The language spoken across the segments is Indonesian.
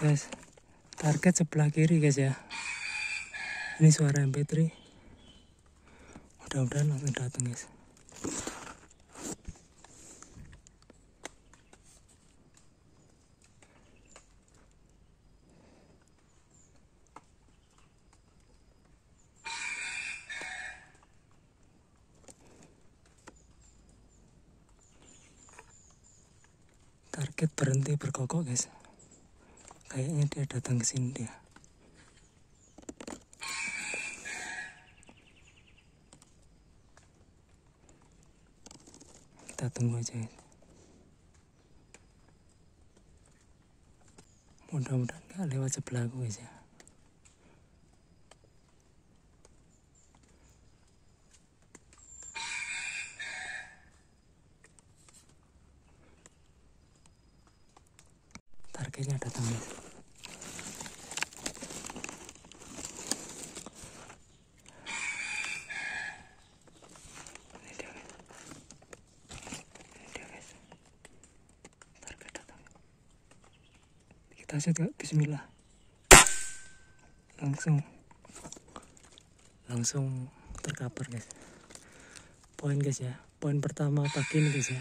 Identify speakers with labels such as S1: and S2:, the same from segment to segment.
S1: guys, target sebelah kiri guys ya. Ini suara MP3. Mudah-mudahan langsung datang guys. Target berhenti berkokok guys. Kayaknya dia datang ke sini dia. Kita tunggu aja guys. Mudah-mudahan nggak lewat sebelah aku guys ya. Targetnya datang guys. Ini dia guys. Ini dia guys. Target datang. Kita set bismillah. Langsung terkapar guys. Poin guys ya. Poin pertama pagi ini guys ya.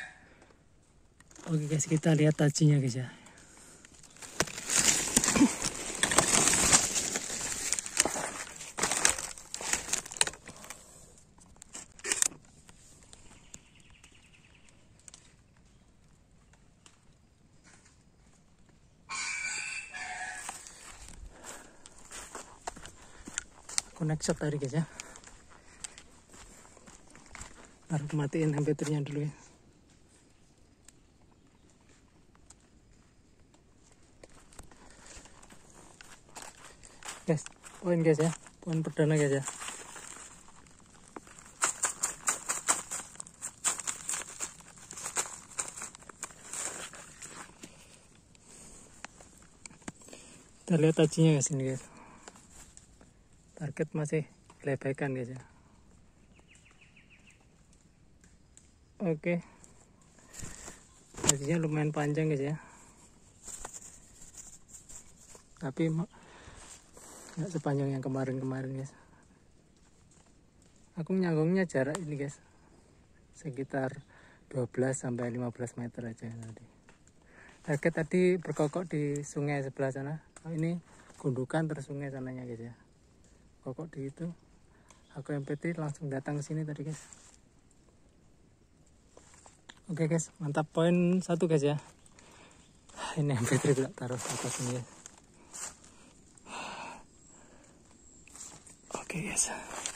S1: Oke guys, kita lihat tajinya guys ya. Aku next shot tadi guys ya. Harus matiin MP3-nya dulu ya. Guys, poin guys ya. Poin perdana guys ya. Kita lihat tajinya guys ini guys. Target masih lebekan guys ya. Oke. Tajinya lumayan panjang guys ya. Tapi nggak sepanjang yang kemarin-kemarin guys. Aku nyanggungnya jarak ini guys. Sekitar 12 sampai 15 meter aja tadi. Target tadi berkokok di sungai sebelah sana. Oh, ini gundukan terus sungai sananya guys ya. Kokok di itu. Aku MP3 langsung datang ke sini tadi guys. Oke guys, mantap. Poin 1 guys ya. Ini MP3 tidak taruh ke atas ini guys. Oke guys.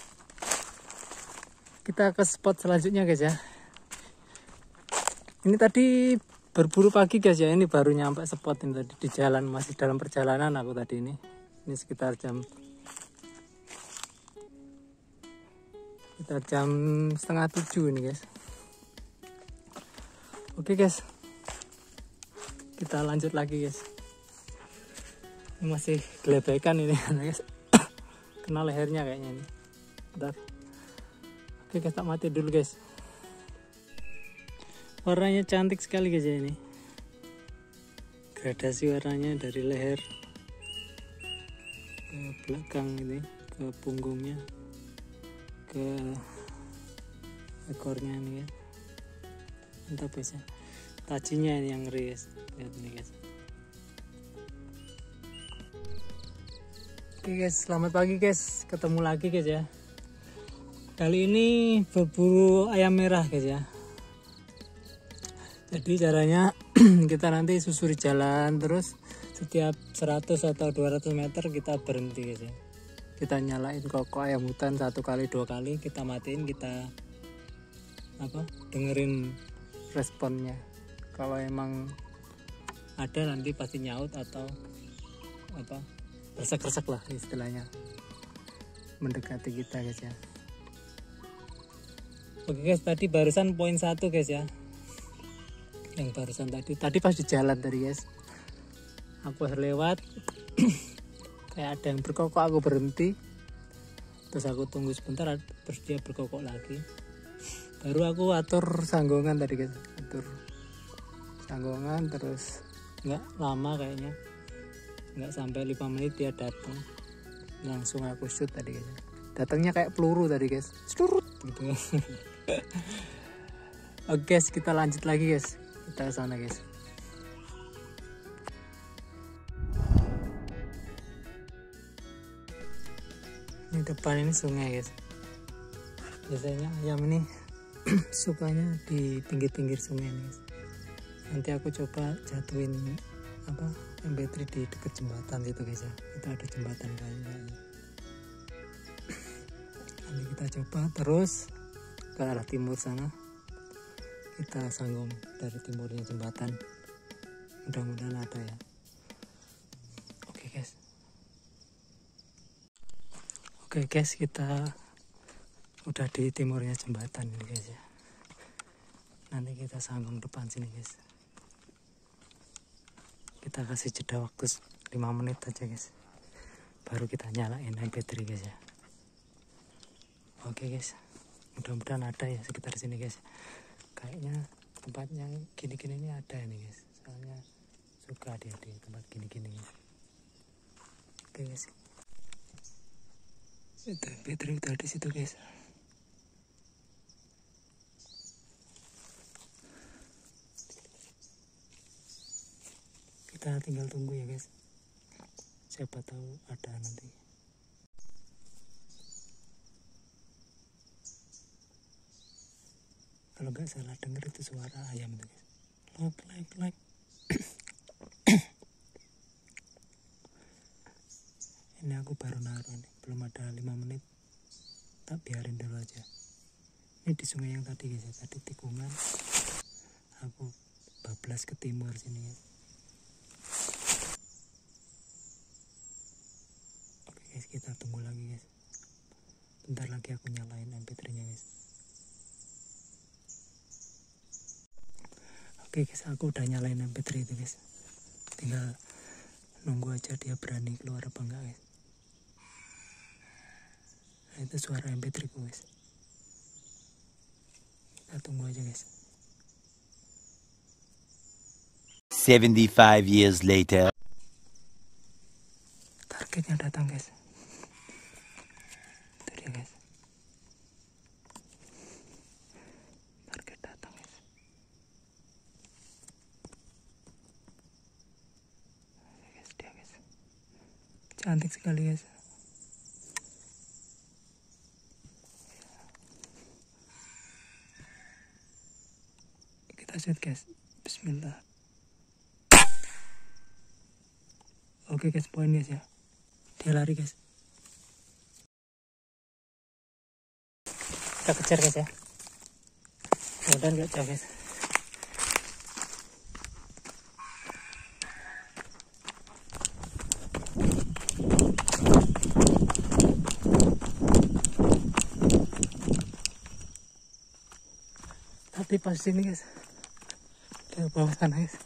S1: Kita ke spot selanjutnya guys ya. Ini tadi berburu pagi guys ya. Ini baru nyampe spot ini tadi di jalan, masih dalam perjalanan aku tadi ini. Ini sekitar jam 6:30 ini guys. Oke guys, kita lanjut lagi guys. Ini masih gelebekan ini guys. Kena lehernya kayaknya ini. Bentar. Oke guys, tak mati dulu guys. Warnanya cantik sekali guys ya ini. Gradasi warnanya dari leher ke belakang ini, ke punggungnya, ke ekornya nih ya. Mantap guys ya. Tajinya ini yang ngeri guys. Lihat nih guys. Oke guys, selamat pagi guys. Ketemu lagi guys ya. Kali ini berburu ayam merah guys ya. Jadi caranya kita nanti susuri jalan terus setiap 100 atau 200 meter kita berhenti guys ya. Kita nyalain kokok ayam hutan 1 kali 2 kali, kita matiin, kita dengerin responnya. Kalau emang ada nanti pasti nyaut atau resek-resek lah istilahnya, mendekati kita guys ya. Oke guys, tadi barusan poin 1 guys ya. Yang barusan tadi pas di jalan tadi guys, aku harus lewat. Kayak ada yang berkokok, aku berhenti, terus aku tunggu sebentar, terus dia berkokok lagi, baru aku atur sanggongan tadi guys. Atur sanggongan terus nggak lama kayaknya nggak sampai 5 menit dia datang, langsung aku shoot tadi guys. Datangnya kayak peluru tadi guys, surut gitu. Oke guys, kita lanjut lagi guys, kita ke sana guys. Ini depan ini sungai guys. Biasanya ayam ini sukanya di pinggir-pinggir sungai nih guys. Nanti aku coba jatuhin MP3 di dekat jembatan situ guys ya. Itu ada jembatan kayaknya. Nanti kita coba terus ke arah timur sana. Kita sanggung dari timurnya jembatan. Mudah-mudahan ada ya. Oke guys. Oke guys, kita udah di timurnya jembatan ini guys ya. Nanti kita sanggung depan sini guys. Kita kasih jeda waktu 5 menit aja guys. Baru kita nyalain MP3 guys ya. Oke guys. Mudah-mudahan ada ya sekitar sini guys. Kayaknya tempatnya gini-gini ini ada ini guys. Soalnya suka dia di tempat gini-gini guys. Oke guys. Itu MP3 udah di situ guys. Kita tinggal tunggu ya guys. Siapa tahu ada nanti. Kalau nggak salah denger itu suara ayam itu guys. Like. Ini aku baru naruh nih, belum ada 5 menit. Tak biarin dulu aja. Ini di sungai yang tadi guys ya, tadi tikungan. Aku bablas ke timur sini ya. Oke guys, kita tunggu lagi guys. Bentar lagi aku nyalain MP3 nya guys. Oke guys, aku udah nyalain MP3 itu guys. Tinggal nunggu aja dia berani keluar apa enggak guys. Nah, itu suara MP3 ku guys. Kita tunggu aja guys.
S2: 75 years later.
S1: Targetnya datang guys. Itu dia guys. Target datang guys. Guys, dia guys. Cantik sekali guys. Kita shoot guys. Bismillah. Oke guys, poin guys ya. Dia lari guys. Kita kejar guys ya. Mudah-mudahan nggak jauh guys. Tadi pas sini guys. Ke bawah sana guys.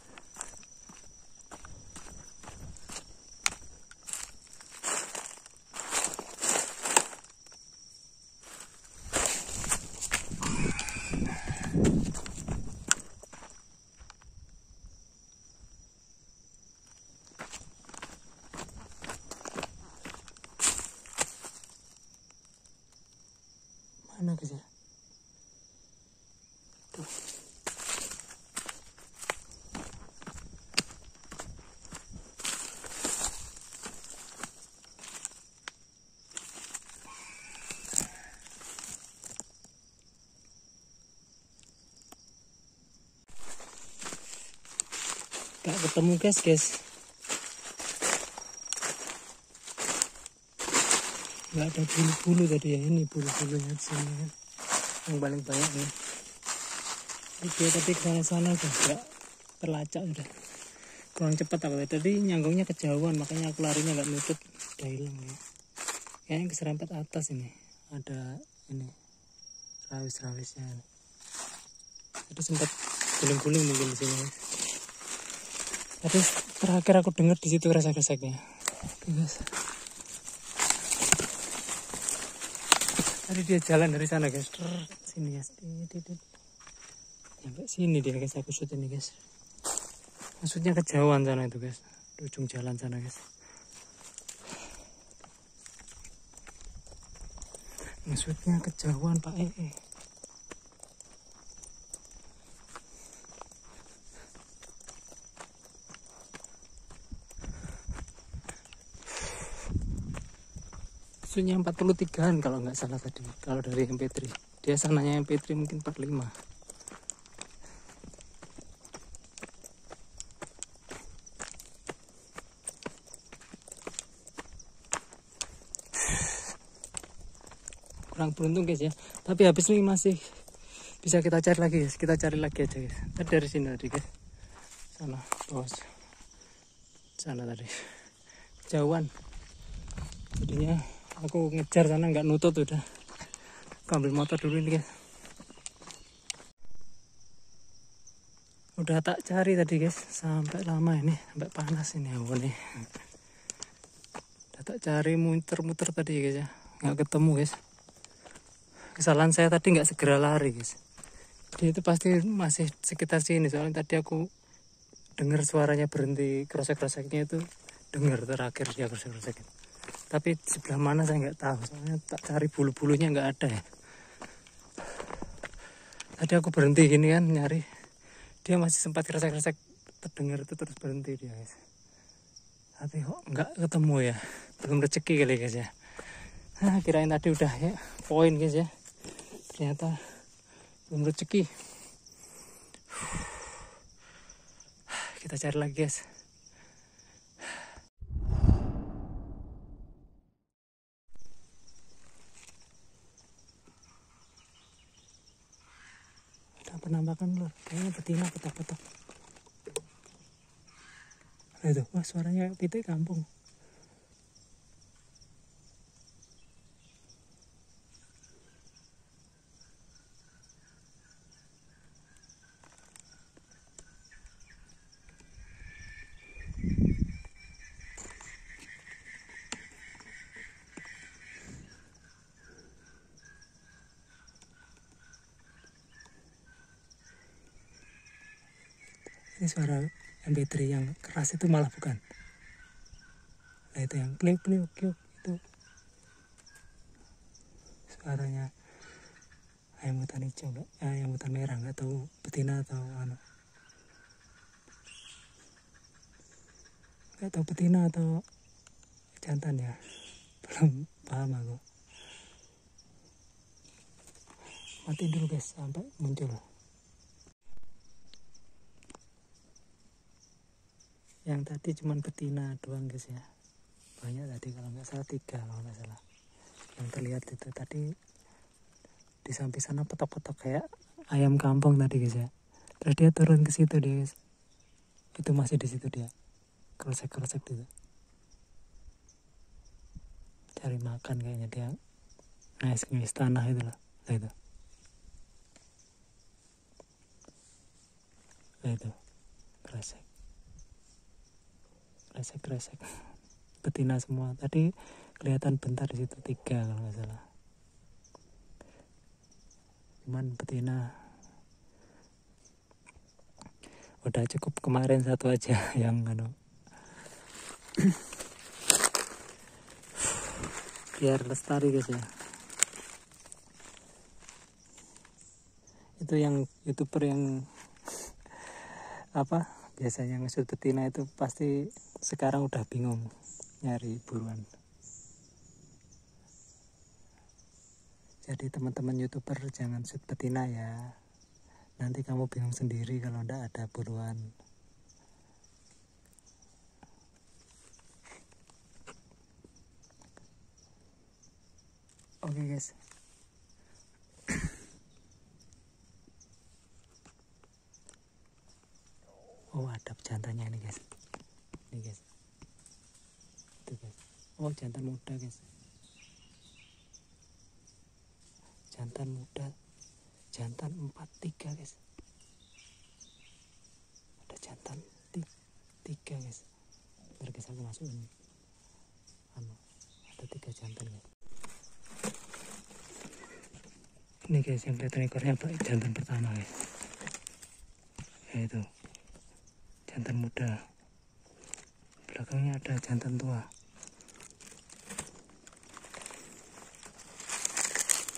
S1: Mana guys ya? Tuh. Gak ketemu guys. Gak ada bulu-bulu tadi ya. Ini bulu-bulunya di sini kan. Yang paling banyak nih. Dia tadi kesana-sana udah gak terlacak udah. Kurang cepat apa tadi nyanggungnya kejauhan, makanya aku larinya gak nutup. Udah hilang ya. Kayaknya keserempet atas ini. Ada ini rawis-rawisnya. Tadi sempat guling-guling mungkin di sini. Tadi terakhir aku dengar di situ resek-reseknya. Oke guys. Tadi dia jalan dari sana guys. Sini guys. Sampai sini dia guys, aku shoot ini guys. Maksudnya kejauhan sana itu guys. Di ujung jalan sana guys. Maksudnya kejauhan Pak Maksudnya 43-an kalau nggak salah tadi. Kalau dari MP3. Dia sananya MP3 mungkin 45. Kurang beruntung guys ya. Tapi habis ini masih bisa kita cari lagi guys. Kita cari lagi aja guys. Tadi dari sini tadi guys. Sana bos. Sana tadi. Jauhan. Jadinya aku ngejar sana nggak nutut udah. Aku ambil motor dulu ini guys. Udah tak cari tadi guys. Sampai lama ini. Sampai panas ini awan nih. Udah tak cari muter-muter tadi guys ya. Nggak ketemu guys. Kesalahan saya tadi nggak segera lari guys. Dia itu pasti masih sekitar sini. Soalnya tadi aku dengar suaranya berhenti. Krosek-kroseknya itu dengar terakhir dia krosek-kroseknya. Tapi sebelah mana saya nggak tahu. Soalnya tak cari bulu-bulunya nggak ada ya. Tadi aku berhenti gini kan nyari. Dia masih sempat krosek-krosek terdengar itu terus berhenti dia guys. Tapi kok nggak ketemu ya. Belum rezeki kali guys ya. Nah, kirain tadi udah ya poin guys ya. Ternyata belum rezeki. Kita cari lagi guys. Udah penampakan lur. Kayaknya betina petak-petak. Nah itu, wah suaranya pitik kampung. Ini suara MP3 yang keras itu malah bukan. Nah itu yang klik itu suaranya ayam hutan hijau enggak? Ayam hutan merah nggak tahu betina atau anu. Nggak tahu betina atau jantan ya. Belum paham aku. Mati dulu guys sampai muncul. Yang tadi cuman betina doang guys ya. Banyak tadi kalau nggak salah 3 kalau nggak salah. Yang terlihat itu tadi di samping sana petok-petok kayak ayam kampung tadi guys ya. Terus dia turun ke situ dia guys. Itu masih di situ dia. Krosek-krosek gitu. Cari makan kayaknya dia. Nangis tanah itu loh. Nah itu. Nah itu. Kresek betina semua. Tadi kelihatan bentar di situ 3 kalau nggak salah. Cuman betina udah cukup kemarin 1 aja yang anu. Biar lestari guys ya. Itu yang YouTuber yang apa biasanya ngesut betina itu pasti sekarang udah bingung nyari buruan. Jadi teman-teman YouTuber jangan shoot betina ya. Nanti kamu bingung sendiri kalau ndak ada buruan. Oke guys. Oh ada jantannya ini guys. Ini guys. Itu guys. Oh jantan muda guys. Jantan muda. Jantan 43 guys. Ada jantan 3 guys. Ntar guys aku masukin. Ada 3 jantan guys. Ini guys yang kelihatan ekornya jantan pertama guys. Ya itu. Jantan muda. Belakangnya ada jantan tua.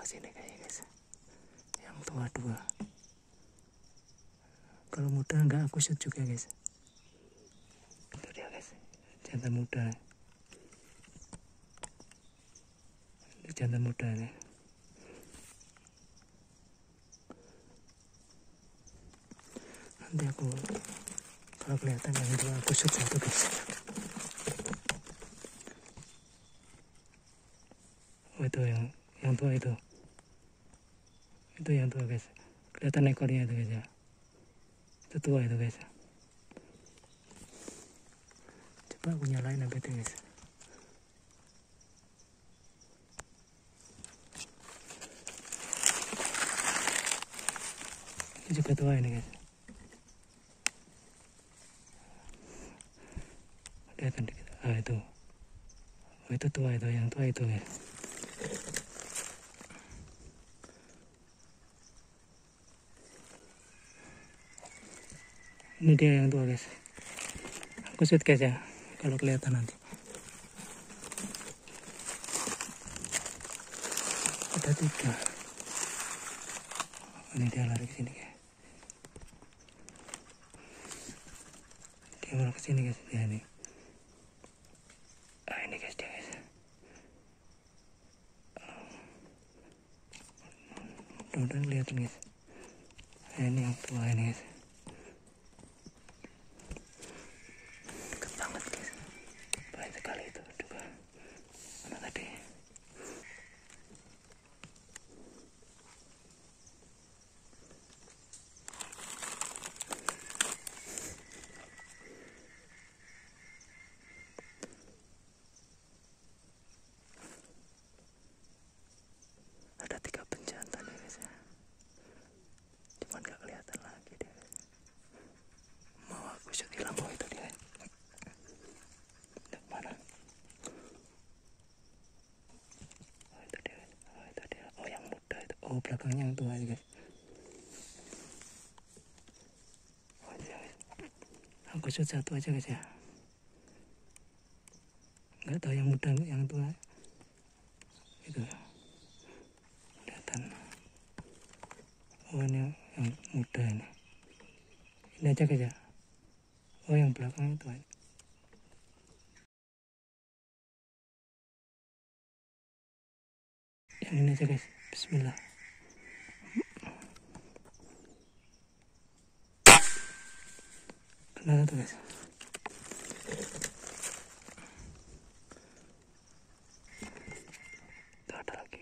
S1: sini kayaknya guys. Yang tua 2. Kalau muda enggak aku shoot juga guys. Itu dia guys, jantan muda. Ini jantan muda nih. Nanti aku kalau kelihatan yang tua aku shoot satu guys. Oh itu yang tua itu yang tua guys, kelihatan ekornya itu guys ya, itu tua itu guys. Coba aku nyalain sampai itu guys. Ini juga tua ini guys, kelihatan dikit. Itu oh itu tua, itu yang tua itu guys. Ini dia yang tua guys. Aku shoot guys ya, kalau kelihatan nanti. Ada 3. Ini dia lari ke sini guys. Dia malah ke sini guys. Ya ini. Ini guys dia guys. Mudah-mudahan kelihatan guys. Ini yang tua ini guys. Oh belakangnya yang tua guys. Oh, ya, guys. Aku shoot satu aja guys ya. Nggak tahu yang muda yang tua. Itu kelihatan. Oh ini yang muda ini. Ini aja guys ya. Oh yang belakang itu aja. Yang ini aja guys. Bismillah. Kena tuh guys. Tuh ada lagi.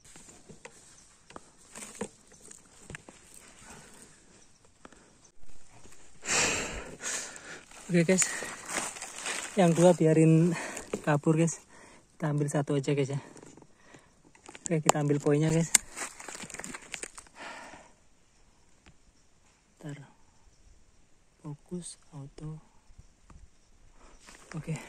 S1: Oke guys, yang 2 biarin kabur guys. Kita ambil 1 aja guys ya. Oke, kita ambil poinnya guys. Ntar fokus auto. Oke.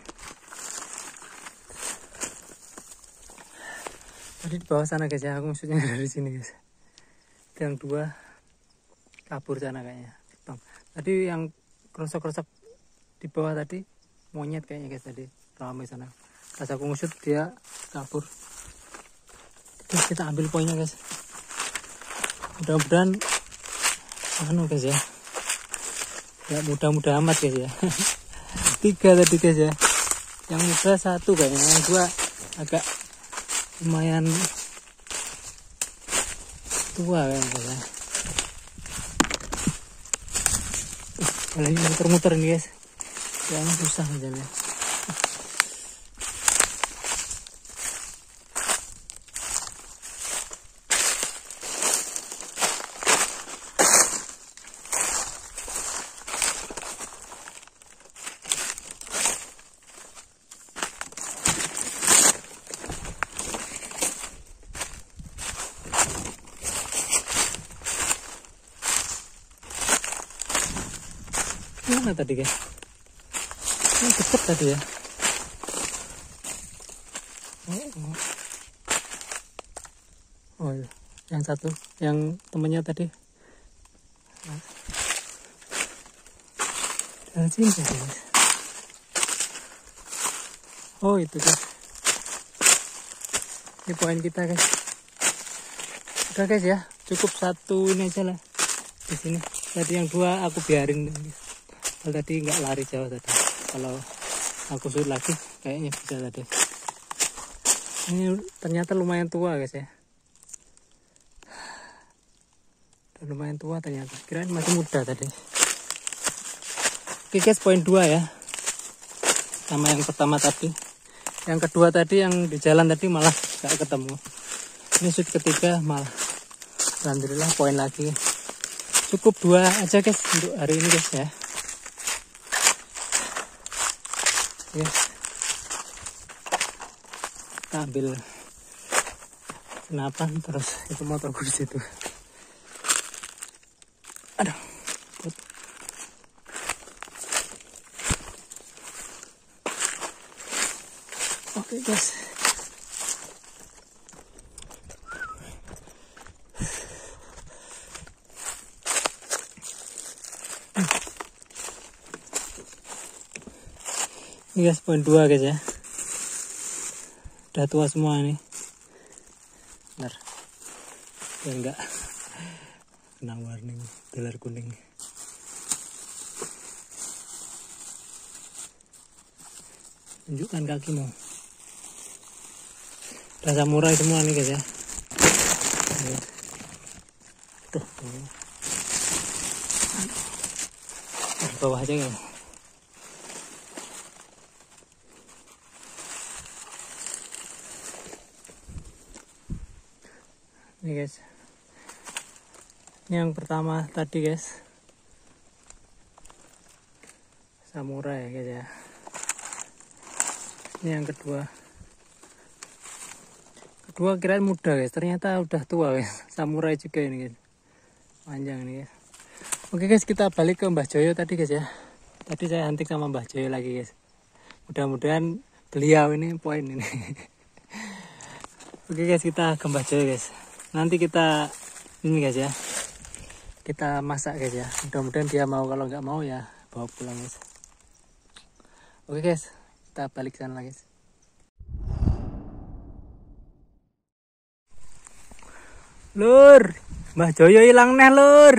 S1: Tadi di bawah sana guys ya, aku maksudnya dari sini guys. Yang 2 kabur sana kayaknya. Tadi yang kerosok-kerosok di bawah tadi monyet kayaknya guys, tadi ramai sana. Pas aku ngusut dia kabur. Terus kita ambil poinnya guys. Mudah-mudahan guys ya. Ya mudah-mudah amat guys ya. 3 tadi guys ya. Yang muda 1 kayaknya, yang 2 agak lumayan tua kayaknya guys ya. Jalannya muter-muter nih guys. Kayaknya susah jalannya. Mana tadi guys? Ini deket tadi ya. Oh iya. Yang 1, yang temennya tadi. Dari sini guys. Oh itu guys. Ini poin kita guys. Udah guys ya, cukup satu ini aja lah di sini. Tadi yang dua aku biarin. Kalau tadi nggak lari jauh tadi. Kalau aku shoot lagi kayaknya bisa tadi. Ini ternyata lumayan tua guys ya. Udah lumayan tua ternyata. Kirain masih muda tadi. Oke guys, poin 2 ya. Sama yang pertama tadi. Yang kedua tadi yang di jalan tadi malah nggak ketemu. Ini shoot ketiga malah. Alhamdulillah poin lagi. Cukup 2 aja guys untuk hari ini guys ya. Oke. Kita ambil senapan terus itu motorku di situ. Aduh. Oke guys. Ini guys poin 2 guys ya. Udah tua semua nih. Bentar. Biar enggak kena warning dolar kuning. Tunjukkan kakimu. Udah samurai semua nih guys ya. Tuh. Di bawah aja ya. Ini guys. Ini yang pertama tadi guys. Samurai guys ya. Ini yang kedua. Kedua kirain muda guys, ternyata udah tua guys. Samurai juga ini guys. Panjang nih guys. Oke guys, kita balik ke Mbah Joyo tadi guys ya. Tadi saya hunting sama Mbah Joyo lagi guys. Mudah-mudahan beliau ini poin ini. Oke guys, kita ke Mbah Joyo guys. Nanti kita ini guys ya. Kita masak guys ya. Mudah-mudahan dia mau, kalau nggak mau ya bawa pulang guys. Oke guys, kita balik sana guys. Lur, Mbah Joyo hilang neh lur.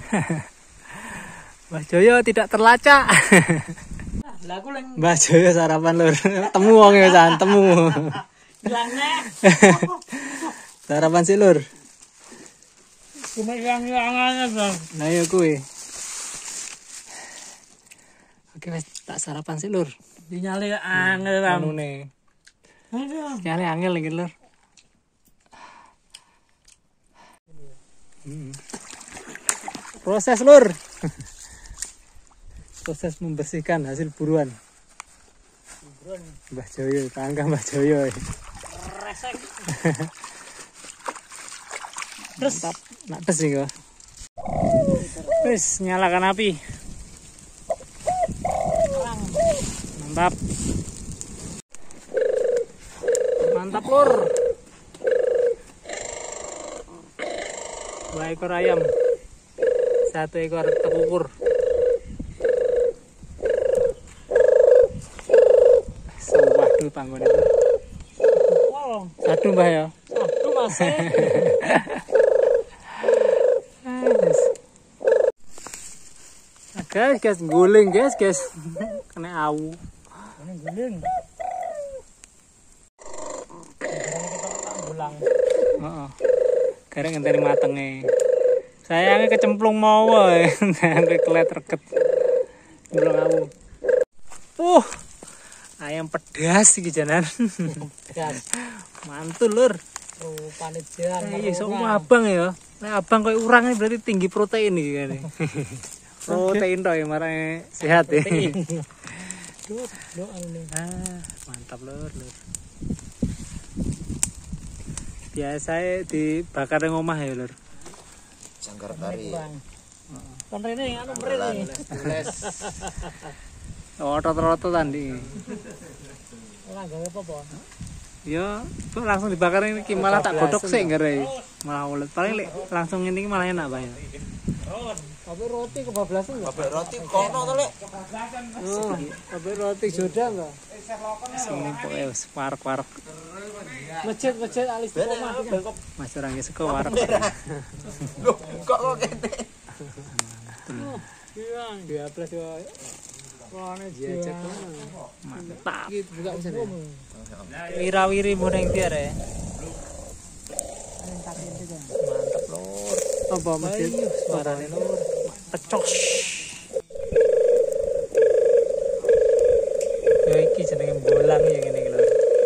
S1: Mbah Joyo tidak terlacak. Mbah Joyo sarapan lur. Temu wong ya san, temu.
S2: Hilang neh.
S1: Sarapan sih lur.
S2: Cuma hilang-hilangannya bang.
S1: Nah ya kuy. Oke wes tak sarapan sih lur.
S2: Dinyali angel bang.
S1: Anu nih. Nyali angel lagi lur. Proses lur. Proses membersihkan hasil buruan. Mbah Joyo, tangga Mbah Joyo.
S2: Resek.
S1: Terus nak tes nih kok. Wis nyalakan api. Mantap. Mantap lur. 2 ekor ayam. 1 ekor tekukur. Waduh panggon itu. Satu mbah ya.
S2: Satu masih.
S1: Guys, guling guys. Kena awu.
S2: Ini guling. Gulang.
S1: Heeh. Gareng ngenteni matenge. Sayangnya kecemplung mau wae. Sampai kelet reket. Gulang awu. Ayam pedas iki janan.
S2: Pedas.
S1: Mantul lur.
S2: Rupane jan.
S1: Iya, sama abang ya. Nah, abang koyo urang ini berarti tinggi protein iki kan. Protein toh yang marane sehat ya. Mantap lur. Biasa dibakar nang omah ya lur.
S3: Jangkar kari.
S2: Kon rene anu mrene.
S1: Rotot-rototan di.
S2: Ora gawe apa-apa.
S1: Ya, kok langsung dibakar ini malah tak godhog sik ngere. Malah ulet. Paling langsung ini malah enak Pak ya.
S2: Tapi roti kebablasan enggak?
S3: Babek roti kono to, Lek.
S2: Tapi roti jodan enggak?
S1: Sini pokoke wis parek-parek.
S2: Masjid alis koma.
S1: Mas orang ge seko wareg.
S3: Loh, kok kene?
S2: Iya, 12 yo. Wah, diajak.
S1: Mantap.
S2: Iki buka bisa.
S1: Wirawiri muneng tiar ya. Mantap lur. Apa masjid suarane lur. Tecos. Ya iki jenenge bolang ya ngene iki lur.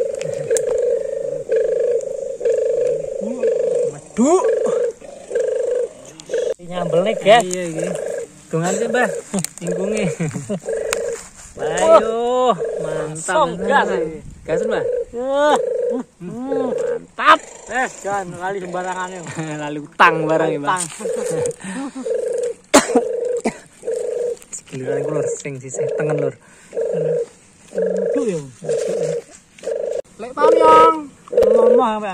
S1: Meduk.
S2: Nyambel nih, guys.
S1: Iya iki. Tungan sih, Mbah. Ingkunge. Ayo, mantap.
S2: Song gas.
S1: Gas, Mbah.
S2: Mantap. Jangan lali sembarangan yo.
S1: Lalu utang barang ya, Mbah. Giliran ku lur sing sisih tengen lur.
S2: Tuh yo.
S1: Lek pamyong.
S2: Ngomong apa?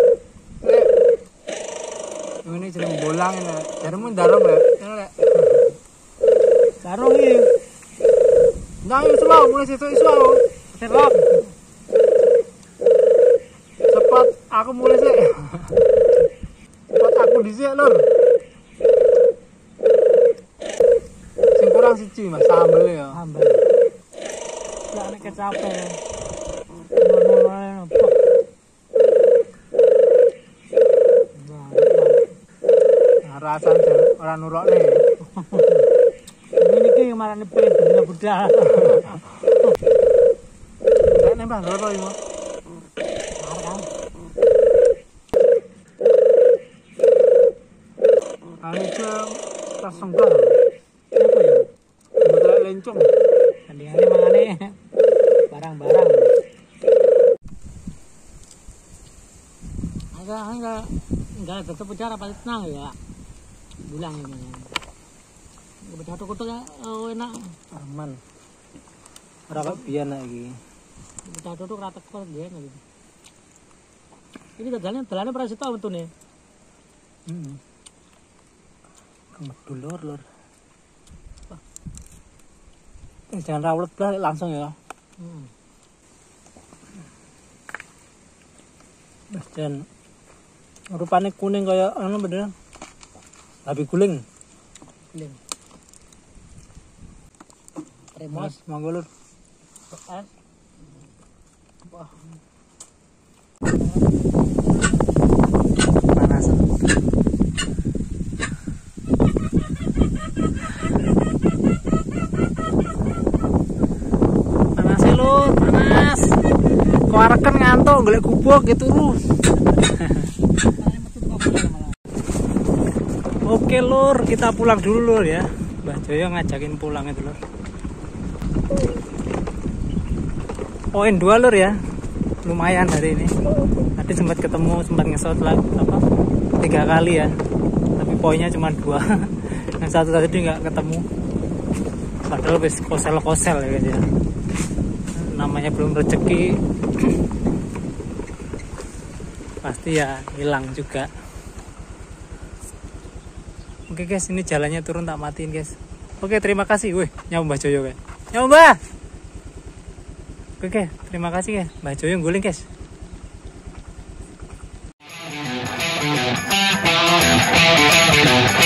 S1: Ini jeneng bolang ini. Jaremu ndarung lek. Lek.
S2: Sarung iki.
S1: Nang iso mulai sesuk iso.
S2: Serlok.
S1: Cepat aku mulai sih. Cepat aku dhisik lur. Sing kurang siji Mas sambel ya.
S2: Ambel. Lah nek kecape. Ngono-ngono.
S1: Rasane ora nurokne.
S2: Ini ki marane pengen budal.
S1: Nek nembah loro iki. Ane jam tas senggar.
S2: Apa ya?
S1: Betul lencong.
S2: Tandingane mangane barang-barang. Enggak ketemu cara paling tenang ya. Bilang ini. Udah kutu ya enak.
S1: Aman. Ora kok biyen iki.
S2: Udah kutu rata kok dia gitu. Ini dalannya pernah situ betune.
S1: Heeh. Kemedul lur. Jangan rawlet balik langsung ya. Dan rupanya kuning kayak anu bener. Tapi guling.
S2: Guling.
S1: Mas, monggo lur.
S2: Es.
S1: Wah. Panas. Panas lur, panas. Kuareken ngantuk golek gubuk gitu lur. Oke lur, kita pulang dulu lur ya. Mbah Joyo ngajakin pulang itu lur. Poin 2 lur ya. Lumayan hari ini. Tadi sempat ketemu, sempat ngesot lah apa 3 kali ya. Tapi poinnya cuma 2. Yang satu tadi nggak ketemu. Padahal wis kosel-kosel ya guys ya. Namanya belum rezeki. Pasti ya hilang juga. Oke guys, ini jalannya turun tak matiin guys. Oke, terima kasih. Wih, nyawa Mbah Joyo guys. Nyawa Mbah. Oke, terima kasih guys. Mbah Joyo guling guys.